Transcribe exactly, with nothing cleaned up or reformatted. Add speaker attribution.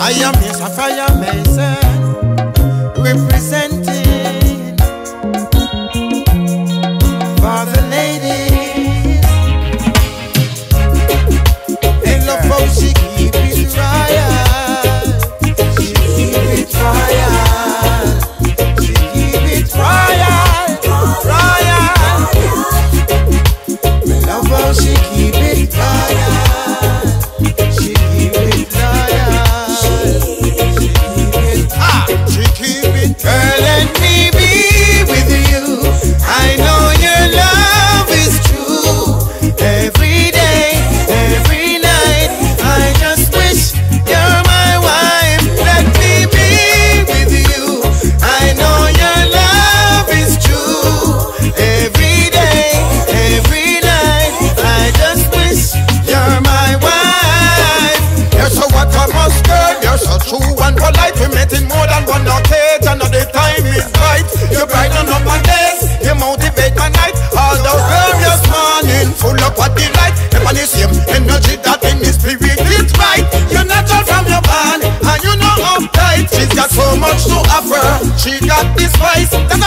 Speaker 1: I am Mister Fire Mason, representing for the ladies. And love how she keep it royal, she keep it royal, she keep it royal, royal. Love how she keep it royal, she keep it royal, she keep it, ah, she keep it. Girl, let me be with you. I know your love is true. Every day, every night, I just wish you're my wife. Let me be with you. I know your love is true. Every day, every night, I just wish you're my wife. You're so what I must, girl. You're so true and polite. We met in more than one occasion. Now the time is right. You brighten up my days. You motivate my night. All those glorious morning, full of what delight. Never the same energy that in the spirit is right. You're natural from your band, and you know uptight. She's got so much to offer. She got this spice that